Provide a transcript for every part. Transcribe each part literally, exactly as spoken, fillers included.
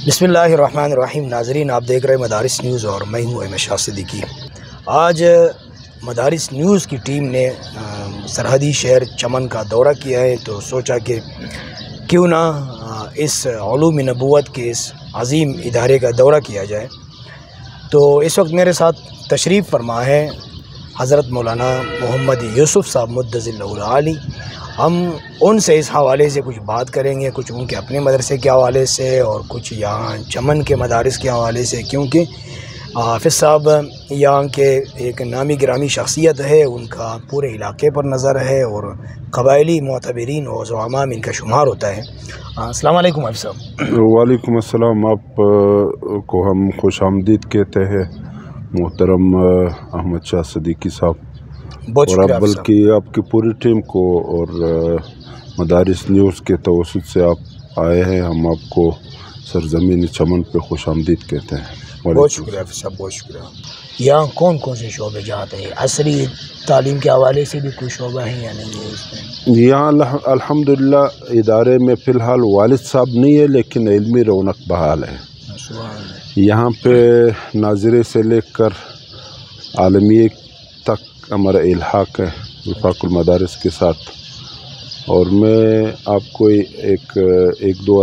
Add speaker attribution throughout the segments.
Speaker 1: बिस्मिल्लाहिर्रहमानिर्रहीम। नाजरीन, आप देख रहे हैं मदारिस न्यूज़ और मैं हूँ अहमद शाह सिद्दीकी। आज मदारिस न्यूज़ की टीम ने सरहदी शहर चमन का दौरा किया है, तो सोचा कि क्यों ना इस उलूम नबूवत के इस अज़ीम इदारे का दौरा किया जाए। तो इस वक्त मेरे साथ तशरीफ़ फरमा है हज़रत मौलाना मोहम्मद यूसुफ़ साहब मुद्दज़िल्लहुल आली। हम उनसे इस हवाले से कुछ बात करेंगे, कुछ उनके अपने मदरसे के हवाले से और कुछ यहाँ चमन के मदारिस के हवाले से, क्योंकि हाफ़िज़ साहब यहाँ के एक नामी गिरामी शख्सियत है, उनका पूरे इलाके पर नज़र है और क़बाइली मोतबरीन और ज़ुआमा में इनका शुमार होता है। अस्सलाम वालेकुम हाफ़िज़ साहब।
Speaker 2: वालेकुम अस्सलाम। आप को हम खुश आमदीद कहते हैं मोहतरम अहमद शाह सिद्दीकी साहब, और अब बल्कि आपकी पूरी टीम को और मदारिस न्यूज़ के तवस्सुत से आप आए हैं, हम आपको सरज़मीन चमन पे खुश आमदीद कहते हैं।
Speaker 1: बहुत शुक्रिया साहब, बहुत शुक्रिया। यहाँ कौन कौन से शोबे जाते हैं? असरी तालीम के हवाले से भी कोई शोबा है या नहीं है इसमें?
Speaker 2: यहाँ अल्हम्दुलिल्लाह इदारे में फ़िलहाल वालिद साहब नहीं है, लेकिन इल्मी रौनक बहाल है। यहाँ पे नाज़रे से लेकर आलमी तक हमारा इल्हाक़ है वफ़ाक़ुल मदारिस के साथ। और मैं आपको एक एक दो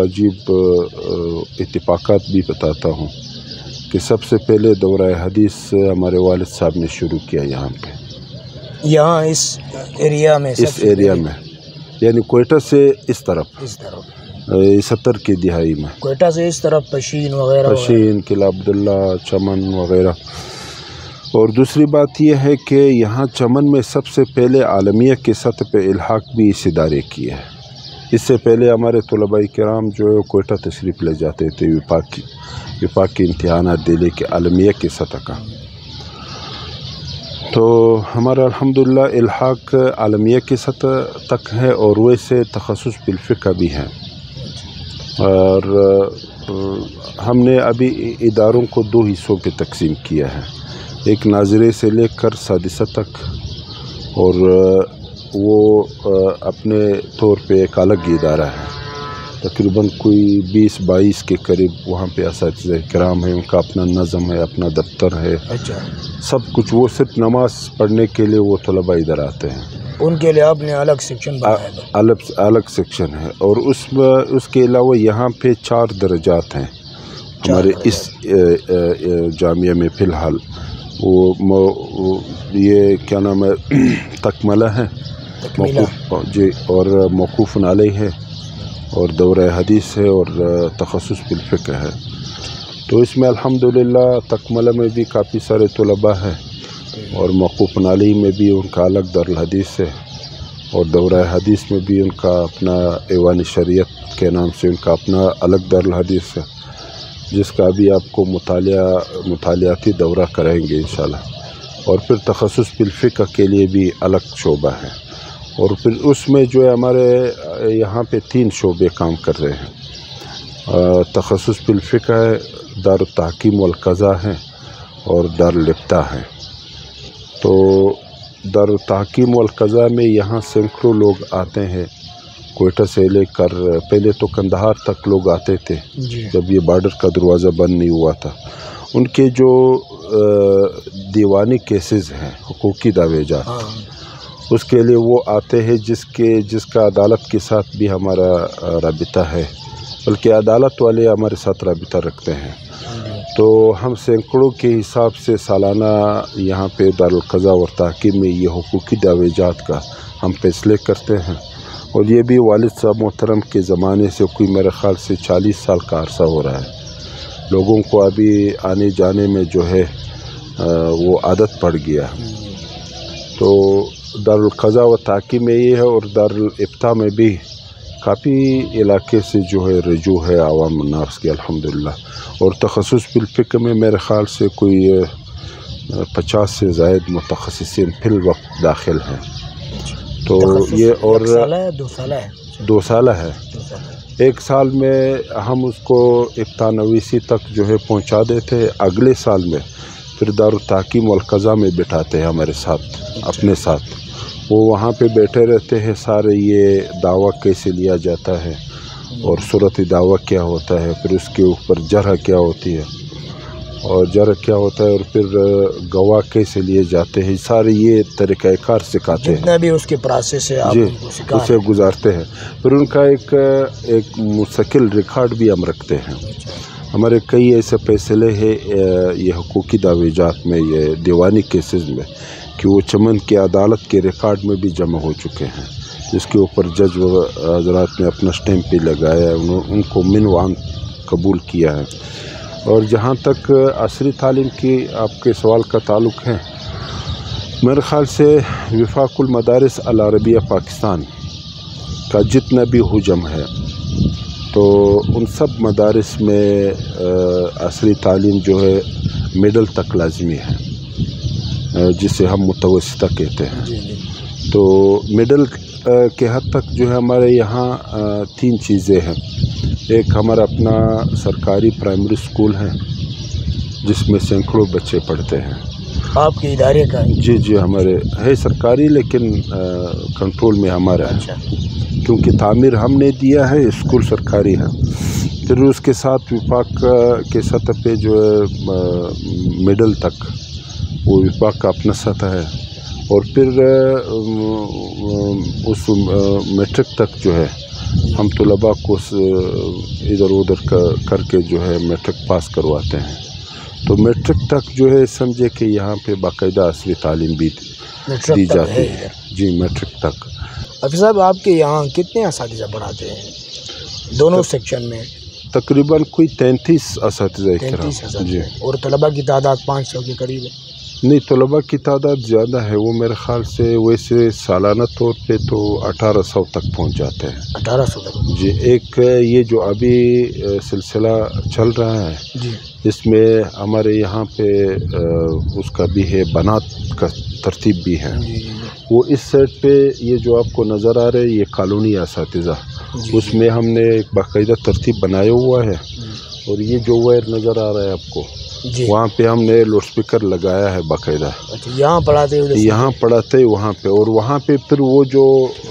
Speaker 2: अजीब इत्तिफ़ाक़ात भी बताता हूँ कि सबसे पहले दौरा हदीस हमारे वालिद साहब ने शुरू किया यहाँ पे, यहाँ
Speaker 1: इस एरिया में
Speaker 2: इस एरिया में यानी कोयटा से इस तरफ
Speaker 1: इस तरफ
Speaker 2: सत्तर की दिहाई में
Speaker 1: कोयटा से इस तरफ पशीन वगैरह
Speaker 2: पशीन किला अब्दुल्ला चमन वगैरह। और दूसरी बात यह है कि यहाँ चमन में सबसे पहले आलमिया के सतह पे इल्हाक भी इस इदारे की है। इससे पहले हमारे तलबाई किराम जो है कोयटा तशरीफ़ ले जाते थे विफाक की विफाक के इम्तिहानात दिले के आलमिया के सतह का। तो हमारा अल्हम्दुलिल्लाह इल्हाक आलमिया के सतह तक है और वैसे तखस्सुस बिल फ़िक़्ह भी है। और हमने अभी इदारों को दो हिस्सों पे तकसीम किया है, एक नाज़रे से लेकर सादिसा तक, और वो अपने तौर पे एक अलग इदारा है। तकरीबन कोई बीस बाईस के करीब वहाँ पे असातिज़ा किराम है, उनका अपना नज़म है, अपना दफ्तर है।
Speaker 1: अच्छा।
Speaker 2: सब कुछ। वो सिर्फ नमाज पढ़ने के लिए वो तलबा इधर आते हैं,
Speaker 1: उनके लिए आपने अलग सेक्शन बनाया है?
Speaker 2: अलग अलग सेक्शन है। और उसमें उसके अलावा यहाँ पे चार दर्जात हैं हमारे इस जामिया में फ़िलहाल। वो, वो ये क्या नाम है तकमला है मौकूफ़ जी, और मौकूफ़ अलैह है, और दौरा हदीस है, और तखस्सुस बिल फ़िक़्ह है। तो इसमें अल्हम्दुलिल्लाह तकमला में भी काफ़ी सारे तलबा हैं, और मौकूफ़ अलैह में भी उनका अलग दरुल हदीस है, और दौरा हदीस में भी उनका अपना ऐवान शरीयत के नाम से उनका अपना अलग दरुल हदीस है, जिसका अभी आपको मुतालिया मुतालियाती दौरा कराएंगे इंशाल्लाह। और फिर तखस्सुस बिल फ़िक़्ह के लिए भी अलग शोबा है। और फिर उसमें जो है हमारे यहाँ पे तीन शोबे काम कर रहे हैं। तखस्सुस बिल फ़िक़्ह है, दारुत तहकीम वल क़ज़ा है, और दारुल इफ्ता है। तो दारुत तहकीम वल क़ज़ा में यहाँ सैकड़ों लोग आते हैं, कोयटा से लेकर पहले तो कंदहार तक लोग आते थे जब ये बॉर्डर का दरवाज़ा बंद नहीं हुआ था। उनके जो दीवानी केसेस हैं, हुकूकी दावेजात, उसके लिए वो आते हैं, जिसके जिसका अदालत के साथ भी हमारा राबिता है, बल्कि अदालत वाले हमारे साथ राबिता रखते हैं। तो हम सैकड़ों के हिसाब से सालाना यहाँ पे दारुल क़ज़ा और तहकीम में ये हुकूकी दावेजात का हम फैसले करते हैं। और ये भी वालिद साहब मोहतरम के ज़माने से कोई मेरे ख़्याल से चालीस साल का अरसा हो रहा है। लोगों को अभी आने जाने में जो है वो आदत पड़ गया। तो दारुल क़ज़ा व तहकीम में ये है, और दारुल इफ्ता में भी काफ़ी इलाके से जो है रजू है आवाम नास की अल्हम्दुलिल्लाह। और तखस्सुस बिल फ़िक़्ह में मेरे ख़्याल से कोई पचास से ज़ायद मुतख़स्सिसीन फिल वक्त दाखिल हैं। तो ये और
Speaker 1: दो साल है
Speaker 2: दो साल है एक साल में हम उसको इफ्तानवीसी तक जो है पहुंचा देते। अगले साल में फिर दारुल तहकीम वल क़ज़ा में बिठाते हैं हमारे साथ, अपने साथ। वो वहाँ पे बैठे रहते हैं, सारे ये दावा कैसे लिया जाता है اور صورت دعویٰ کیا ہوتا ہے، پھر اس کے اوپر جرح کیا ہوتی ہے اور جرح کیا ہوتا ہے، اور پھر گواہ کیسے لیے جاتے ہیں، سارے یہ طریقہ کار سکھاتے ہیں،
Speaker 1: جتنا بھی اس کے پروسیس ہے آپ
Speaker 2: جی
Speaker 1: ان کو سکھا
Speaker 2: اسے گزارتے ہیں۔ پھر ان کا ایک ایک مستقل ریکارڈ بھی ہم رکھتے ہیں۔ ہمارے کئی ایسے فیصلے ہیں یہ حقوقی دعویجات میں، یہ دیوانی کیسز میں، کہ وہ چمن کی عدالت کے ریکارڈ میں بھی جمع ہو چکے ہیں، جس کے اوپر جج حضرات نے اپنا سٹیمپ بھی لگایا ہے، انہوں ان کو منوان قبول کیا ہے۔ اور جہاں تک عصری تعلیم کی آپ کے سوال کا تعلق ہے، میرے خیال سے وفاق المدارس العربیہ پاکستان کا جتنا بھی حجم ہے، تو ان سب مدارس میں عصری تعلیم جو ہے مڈل تک لازمی ہے، جسے ہم متوسطہ کہتے ہیں۔ تو مڈل کے حد تک جو ہے ہمارے یہاں تین چیزیں ہیں۔ ایک ہمارا اپنا سرکاری پرائمری اسکول ہے، جس میں سینکڑوں بچے پڑھتے ہیں۔
Speaker 1: آپ کے ادارے کا؟
Speaker 2: جی جی ہمارے ہے سرکاری، لیکن کنٹرول میں ہمارا ہے، کیونکہ تعمیر ہم نے دیا ہے، اسکول سرکاری ہے۔ پھر اس کے ساتھ وفاق کے سطح پہ جو ہے مڈل تک، وہ وفاق کا اپنا سطح ہے، اور پھر اس میٹرک تک جو ہے ہم طلباء کو ادھر ادھر کر کے جو ہے میٹرک پاس کرواتے ہیں۔ تو میٹرک تک جو ہے سمجھے کہ یہاں پہ باقاعدہ عصری تعلیم بھی دی جاتی ہے۔ جی میٹرک تک۔
Speaker 1: حافظ صاحب، آپ کے یہاں کتنے اساتذہ پڑھاتے ہیں دونوں سیکشن میں؟
Speaker 2: تقریباً کوئی تینتیس اساتذہ
Speaker 1: کرام جی، اور طلباء کی تعداد پانچ سو کے قریب ہے؟
Speaker 2: نہیں، طلباء کی تعداد زیادہ ہے، وہ میرے خیال سے ویسے سالانہ طور پہ تو اٹھارہ سو تک پہنچ جاتے ہیں۔
Speaker 1: اٹھارہ سو تک؟
Speaker 2: جی۔ ایک یہ جو ابھی سلسلہ چل رہا ہے جی، اس میں ہمارے یہاں پہ اس کا بھی ہے، بنات کا ترتیب بھی ہے جی۔ وہ اس سائڈ پہ یہ جو آپ کو نظر آ رہا ہے، یہ کالونی اساتذہ، اس میں ہم نے ایک باقاعدہ ترتیب بنایا ہوا ہے، اور یہ جو وائر نظر آ رہا ہے آپ کو جی، وہاں پہ ہم نے لاؤڈ اسپیکر لگایا ہے باقاعدہ۔
Speaker 1: یہاں پڑھاتے
Speaker 2: یہاں پڑھاتے وہاں پہ، اور وہاں پہ پھر وہ جو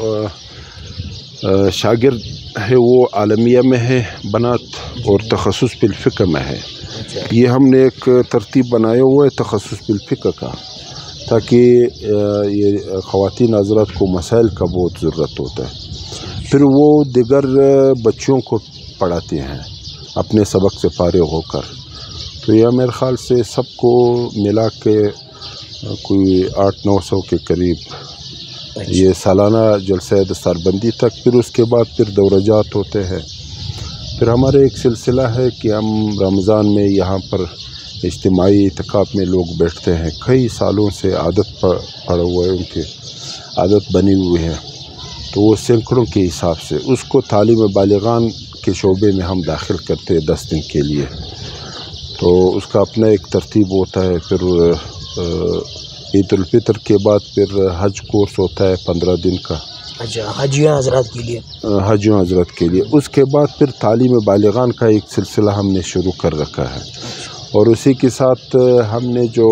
Speaker 2: شاگرد ہے وہ عالمیہ میں ہے بنات، اور تخصص بالفقہ میں ہے۔ یہ ہم نے ایک ترتیب بنایا ہوا ہے تخصص بالفقہ کا، تاکہ یہ خواتین حضرات کو مسائل کا بہت ضرورت ہوتا ہے، پھر وہ دیگر بچوں کو پڑھاتے ہیں اپنے سبق سے فارغ ہو کر۔ تو یہ میرے خیال سے سب کو ملا کے کوئی آٹھ نو سو کے قریب یہ سالانہ جلسہ دستار بندی تک، پھر اس کے بعد پھر دورہ جات ہوتے ہیں۔ پھر ہمارے ایک سلسلہ ہے کہ ہم رمضان میں یہاں پر اجتماعی اعتکاف میں لوگ بیٹھتے ہیں، کئی سالوں سے عادت پڑا ہوا ہے، ان کی عادت بنی ہوئی ہے، تو وہ سینکڑوں کے حساب سے اس کو تعلیم بالغان کے شعبے میں ہم داخل کرتے ہیں دس دن کے لیے۔ تو اس کا اپنا ایک ترتیب ہوتا ہے۔ پھر عید الفطر کے بعد پھر حج کورس ہوتا ہے پندرہ دن کا،
Speaker 1: اچھا، حجیوں حضرات کے لیے
Speaker 2: حجیوں حضرات کے لیے۔ اس کے بعد پھر تعلیم بالغان کا ایک سلسلہ ہم نے شروع کر رکھا ہے، اور اسی کے ساتھ ہم نے جو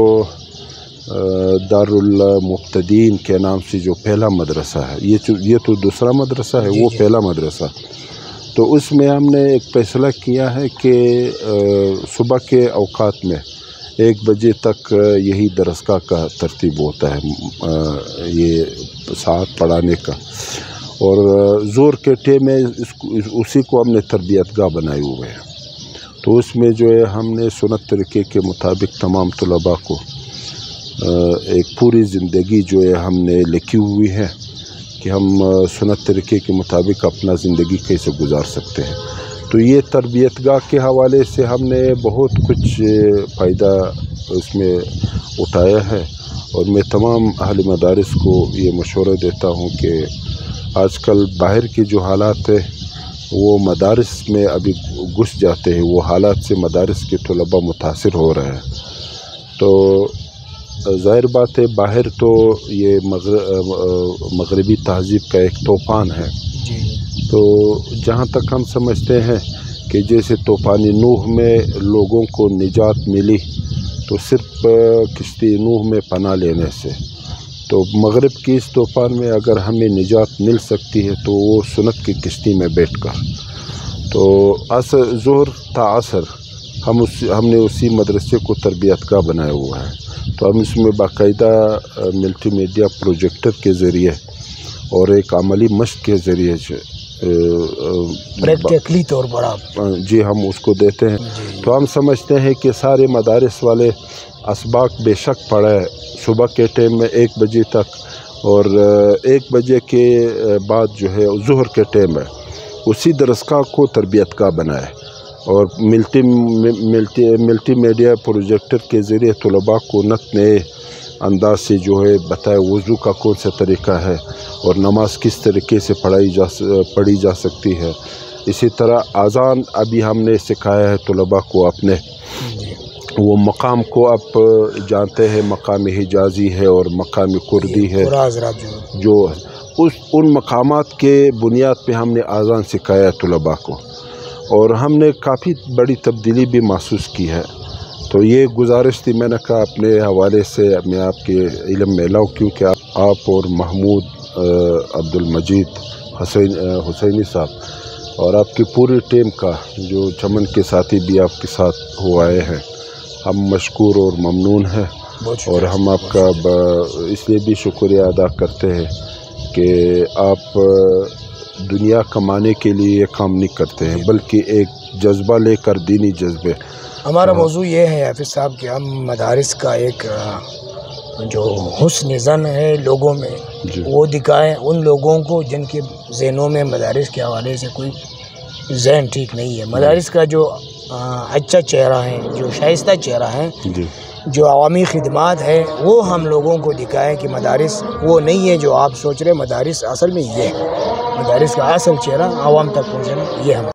Speaker 2: دارالمبتدئین کے نام سے جو پہلا مدرسہ ہے، یہ یہ تو دوسرا مدرسہ ہے، وہ پہلا مدرسہ، تو اس میں ہم نے ایک فیصلہ کیا ہے کہ صبح کے اوقات میں ایک بجے تک یہی درسگاہ کا ترتیب ہوتا ہے، یہ ساتھ پڑھانے کا، اور زور کے ٹے میں اسی کو ہم نے تربیت گاہ بنائے ہوئے ہیں۔ تو اس میں جو ہے ہم نے سنت طریقے کے مطابق تمام طلباء کو ایک پوری زندگی جو ہے ہم نے لکھی ہوئی ہے کہ ہم سنت طریقے کے مطابق اپنا زندگی کیسے گزار سکتے ہیں۔ تو یہ تربیت گاہ کے حوالے سے ہم نے بہت کچھ فائدہ اس میں اٹھایا ہے، اور میں تمام اہل مدارس کو یہ مشورہ دیتا ہوں کہ آج کل باہر کے جو حالات ہیں وہ مدارس میں ابھی گھس جاتے ہیں، وہ حالات سے مدارس کے طلباء متاثر ہو رہے ہیں۔ تو ظاہر بات ہے باہر تو یہ مغربی تہذیب کا ایک طوفان ہے، تو جہاں تک ہم سمجھتے ہیں کہ جیسے طوفان نوح میں لوگوں کو نجات ملی تو صرف کشتی نوح میں پناہ لینے سے، تو مغرب کی اس طوفان میں اگر ہمیں نجات مل سکتی ہے تو وہ سنت کی کشتی میں بیٹھ کر، تو عصر ظہر تا عصر ہم اس ہم نے اسی مدرسے کو تربیت گاہ بنایا ہوا ہے، تو ہم اس میں باقاعدہ ملٹی میڈیا پروجیکٹر کے ذریعے اور ایک عملی مشق کے ذریعے
Speaker 1: پریکٹیکلی طور پر آپ
Speaker 2: جی ہم اس کو دیتے ہیں۔ تو ہم سمجھتے ہیں کہ سارے مدارس والے اسباق بے شک پڑھے صبح کے ٹائم میں ایک بجے تک، اور ایک بجے کے بعد جو ہے ظہر کے ٹائم ہے اسی درسگاہ کو تربیت گاہ بنائے، اور multi multi multimedia projector کے ذریعے طلباء کو نت نئے انداز سے جو ہے بتائے وضو کا کون سا طریقہ ہے اور نماز کس طریقے سے پڑھائی جا پڑھی جا سکتی ہے۔ اسی طرح اذان ابھی ہم نے سکھایا ہے طلباء کو اپنے، وہ مقام کو آپ جانتے ہیں، مقام حجازی ہے اور مقام کردی ہے، جو اس ان مقامات کے بنیاد پہ ہم نے اذان سکھایا ہے طلباء کو، اور ہم نے کافی بڑی تبدیلی بھی محسوس کی ہے۔ تو یہ گزارش تھی، میں نے کہا اپنے حوالے سے میں آپ کے علم میں لاؤں، کیونکہ آپ اور محمود عبد المجید حسین حسینی صاحب اور آپ کی پوری ٹیم کا جو چمن کے ساتھی بھی آپ کے ساتھ ہو آئے ہیں، ہم مشکور اور ممنون ہیں، اور ہم آپ کا اس لیے بھی شکریہ ادا کرتے ہیں کہ آپ دنیا کمانے کے لیے یہ کام نہیں کرتے ہیں، بلکہ ایک جذبہ لے کر، دینی جذبے۔
Speaker 1: ہمارا موضوع یہ ہے حافظ صاحب کہ ہم مدارس کا ایک جو حسن زن ہے لوگوں میں
Speaker 2: جی
Speaker 1: وہ دکھائیں ان لوگوں کو جن کے ذہنوں میں مدارس کے حوالے سے کوئی ذہن ٹھیک نہیں ہے۔ مدارس کا جو اچھا چہرہ ہے، جو شائستہ چہرہ ہے،
Speaker 2: جی
Speaker 1: جو عوامی خدمات ہے، وہ ہم لوگوں کو دکھائیں کہ مدارس وہ نہیں ہے جو آپ سوچ رہے، مدارس اصل میں یہ ہے، مدارس کا اصل چہرہ عوام تک پہنچانا، یہ ہم